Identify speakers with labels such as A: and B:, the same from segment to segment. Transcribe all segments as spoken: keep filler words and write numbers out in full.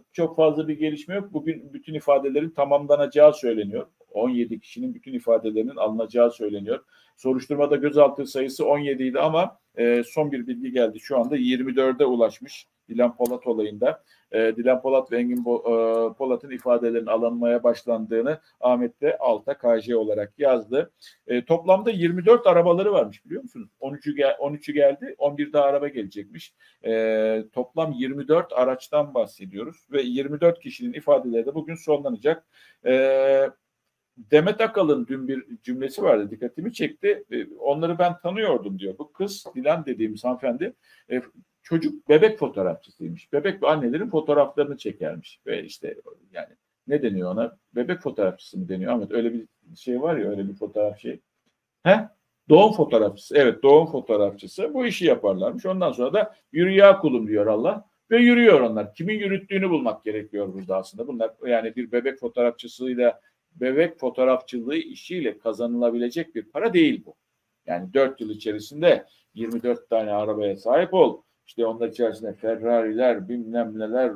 A: çok fazla bir gelişme yok. Bugün bütün ifadelerin tamamlanacağı söyleniyor. on yedi kişinin bütün ifadelerinin alınacağı söyleniyor. Soruşturmada gözaltı sayısı on yedi idi ama e, son bir bilgi geldi. Şu anda yirmi dörde ulaşmış Dilan Polat olayında. E, Dilan Polat ve Engin Bo, e, Polat'ın ifadelerinin alınmaya başlandığını Ahmet de alta K J olarak yazdı. E, toplamda yirmi dört arabaları varmış, biliyor musunuz? on üçü, gel, on üçü geldi, on bir daha araba gelecekmiş. E, toplam yirmi dört araçtan bahsediyoruz ve yirmi dört kişinin ifadeleri de bugün sonlanacak. E, Demet Akalın dün bir cümlesi vardı, dikkatimi çekti. E, onları ben tanıyordum diyor. Bu kız, Dilan dediğimiz hanımefendi, e, çocuk bebek fotoğrafçısıymış. Bebek ve annelerin fotoğraflarını çekermiş. Ve işte yani ne deniyor ona? Bebek fotoğrafçısı mı deniyor? Ahmet, öyle bir şey var ya, öyle bir fotoğraf şey. He? Doğum fotoğrafçısı. Evet, doğum fotoğrafçısı. Bu işi yaparlarmış. Ondan sonra da yürü ya kulum diyor Allah. Ve yürüyor onlar. Kimin yürüttüğünü bulmak gerekiyor burada aslında. Bunlar yani bir bebek fotoğrafçısıyla, bebek fotoğrafçılığı işiyle kazanılabilecek bir para değil bu. Yani dört yıl içerisinde yirmi dört tane arabaya sahip ol. İşte onlar içerisinde Ferrari'ler, bilmem neler,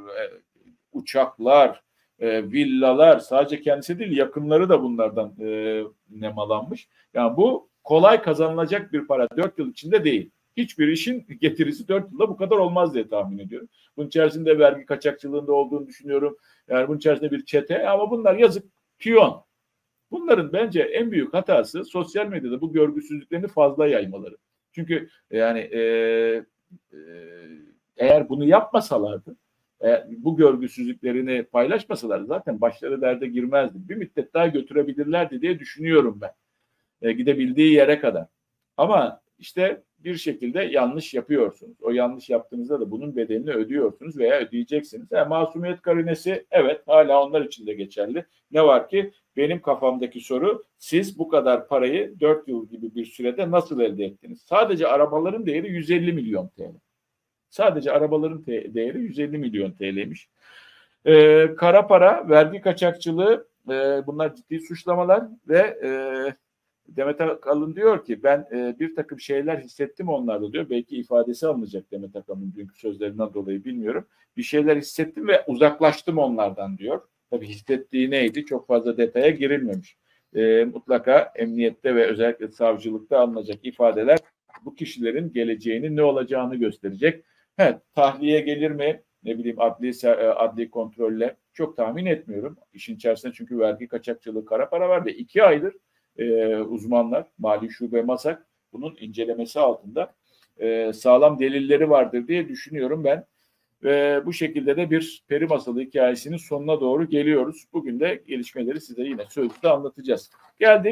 A: uçaklar, e, villalar, sadece kendisi değil yakınları da bunlardan e, nemalanmış. Yani bu kolay kazanılacak bir para dört yıl içinde değil. Hiçbir işin getirisi dört yılda bu kadar olmaz diye tahmin ediyorum. Bunun içerisinde vergi kaçakçılığında olduğunu düşünüyorum. Yani bunun içerisinde bir çete, ama bunlar yazık piyon. Bunların bence en büyük hatası sosyal medyada bu görgüsüzlüklerini fazla yaymaları. Çünkü yani e, e, eğer bunu yapmasalardı, e, bu görgüsüzlüklerini paylaşmasalar zaten başları derde girmezdi. Bir müddet daha götürebilirlerdi diye düşünüyorum ben. E, gidebildiği yere kadar. Ama işte bir şekilde yanlış yapıyorsunuz. O yanlış yaptığınızda da bunun bedelini ödüyorsunuz veya ödeyeceksiniz. Yani masumiyet karinesi, evet, hala onlar için de geçerli. Ne var ki benim kafamdaki soru, siz bu kadar parayı dört yıl gibi bir sürede nasıl elde ettiniz? Sadece arabaların değeri yüz elli milyon T L. Sadece arabaların değeri yüz elli milyon T L'ymiş. Ee, kara para, vergi kaçakçılığı, e, bunlar ciddi suçlamalar ve e, Demet Akalın diyor ki ben e, bir takım şeyler hissettim onlarda diyor. Belki ifadesi alınacak Demet Akalın'ın dünkü sözlerinden dolayı, bilmiyorum. Bir şeyler hissettim ve uzaklaştım onlardan diyor. Tabii hissettiği neydi? Çok fazla detaya girilmemiş. E, mutlaka emniyette ve özellikle savcılıkta alınacak ifadeler bu kişilerin geleceğinin ne olacağını gösterecek. Evet, tahliye gelir mi? Ne bileyim adli, adli kontrolle çok tahmin etmiyorum. İşin içerisinde çünkü vergi kaçakçılığı, kara para var ve iki aydır e, uzmanlar, Mali Şube MASAK bunun incelemesi altında, e, sağlam delilleri vardır diye düşünüyorum ben. Ve bu şekilde de bir peri masalı hikayesinin sonuna doğru geliyoruz. Bugün de gelişmeleri size yine sözlükte anlatacağız. Geldik